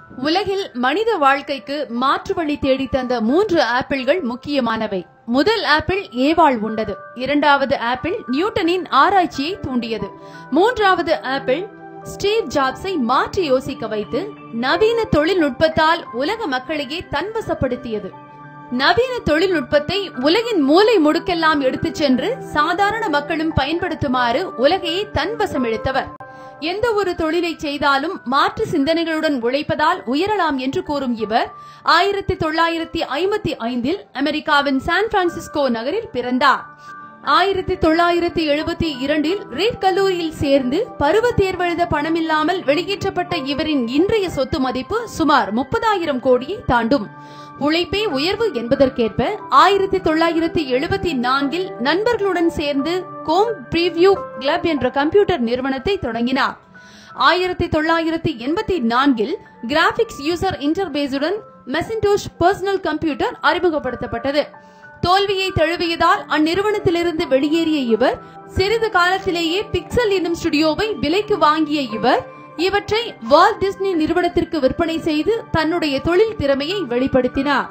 உலகில் மனித வாழ்க்கைக்கு மாற்று வழி தேடி தந்த 3 ஆப்பிள்கள் முக்கியமானவை. முதல் ஆப்பிள் ஏவாள் உண்டது. இரண்டாவது ஆப்பிள் நியூட்டனின் ஆராய்ச்சியை தூண்டியது. மூன்றாவது ஆப்பிள் ஸ்டீவ் ஜாப்ஸை மாற்றி யோசிக்க வைத்து நவீன தொழில்நுட்பத்தால் உலக மக்களையே தன்வசப்படுத்தியது. நவீன தொழில்நுட்பத்தை உலகின் மூலை முடுக்கெல்லாம் எடுத்துச் சென்று சாதாரண மக்களும் பயன்படுத்துமாறு உலகையே தன்வசம் இழுத்தவர். எந்த ஒரு தொழிலை செய்தாலும் மாற்று சிந்தனைகளுடன் உழைப்பதால் உயரலாம் என்று கூறும் இவர் 1955 அமெரிக்காவின் சான் பிரான்சிஸ்கோ நகரில் பிறந்தார். 1972 ரீட் கல்லூரியில் சேர்ந்து பருவ தேர்வெழுத பணமில்லாமல் வெளியேற்றப்பட்ட இவரின் இன்றைய சொத்து மதிப்பு சுமார் 30,000 கோடியை தாண்டும். உழைப்பே உயர்வு என்பதற்கேற்ப 1974 நண்பர்களுடன் சேர்ந்து கோம் பிரிவியூ கிளப் என்ற கம்ப்யூட்டர் நிறுவனத்தை தொடங்கினார். 1984 கிராபிக்ஸ் யூசர் இன்டர்பேஸுடன் மெசின்டோஷ் பர்சனல் கம்ப்யூட்டர் அறிமுகப்படுத்தப்பட்டது. தோல்வியை தழுவியதால் அந்நிறுவனத்திலிருந்து வெளியேறிய இவர் சிறிது காலத்திலேயே பிக்சல் என்னும் ஸ்டுடியோவை விலைக்கு வாங்கிய இவர் இவற்றை வால்ட் டிஸ்னி நிறுவனத்திற்கு விற்பனை செய்து தன்னுடைய தொழில் திறமையை வெளிப்படுத்தினார்.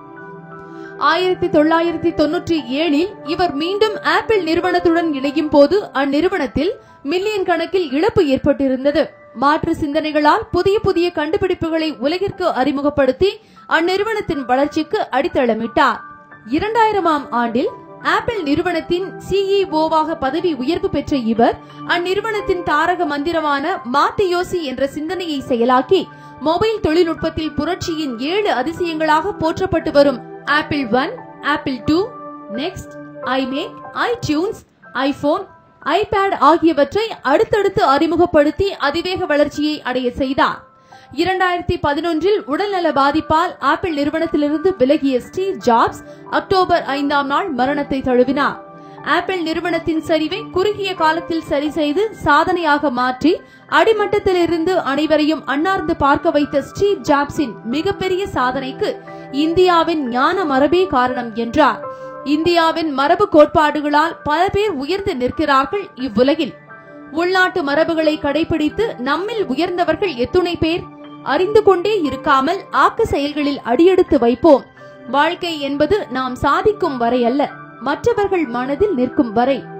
1997 இவர் மீண்டும் ஆப்பிள் நிறுவனத்துடன் இணையும் போது அந்நிறுவனத்தில் மில்லியன் கணக்கில் இழப்பு ஏற்பட்டிருந்தது. மாற்று சிந்தனைகளால் புதிய புதிய கண்டுபிடிப்புகளை உலகிற்கு அறிமுகப்படுத்தி அந்நிறுவனத்தின் வளர்ச்சிக்கு அடித்தளமிட்டார். 2000ஆம் ஆண்டில் ஆப்பிள் நிறுவனத்தின் சிஇஓவாக பதவி உயர்வு பெற்ற இவர் அந்நிறுவனத்தின் தாரக மந்திரமான மாத்தி யோசி என்ற சிந்தனையை செயலாக்கி மொபைல் தொழில்நுட்பத்தில் புரட்சியின் 7 அதிசயங்களாக போற்றப்பட்டு வரும் Apple 1, Apple 2, NeXT, iMac, iTunes, iPhone, iPad ஆகியவற்றை அடுத்தடுத்து அறிமுகப்படுத்தி அதிவேக வளர்ச்சியை அடைய செய்தார். 2011 உடல்நல பாதிப்பால் ஆப்பிள் நிறுவனத்திலிருந்து விலகிய ஸ்டீவ் ஜாப்ஸ் அக்டோபர் 5ஆம் நாள் மரணத்தை தழுவினார். ஆப்பிள் நிறுவனத்தின் சரிவை குறுகிய காலத்தில் சரி செய்து சாதனையாக மாற்றி அடிமட்டத்திலிருந்து அனைவரையும் அன்னார்ந்து பார்க்க வைத்த ஸ்டீவ் ஜாப்ஸின் மிகப்பெரிய சாதனைக்கு இந்தியாவின் ஞான மரபே காரணம் என்றார். இந்தியாவின் மரபு கோட்பாடுகளால் பல பேர் உயர்ந்து நிற்கிறார்கள் இவ்வுலகில். உள்நாட்டு மரபுகளை கடைபிடித்து நம்மில் உயர்ந்தவர்கள் எத்துணை பேர்? அறிந்து கொண்டே இருக்காமல் ஆக்க செயல்களில் அடியெடுத்து வைப்போம். வாழ்க்கை என்பது நாம் சாதிக்கும் வரை அல்ல, மற்றவர்கள் மனதில் நிற்கும் வரை.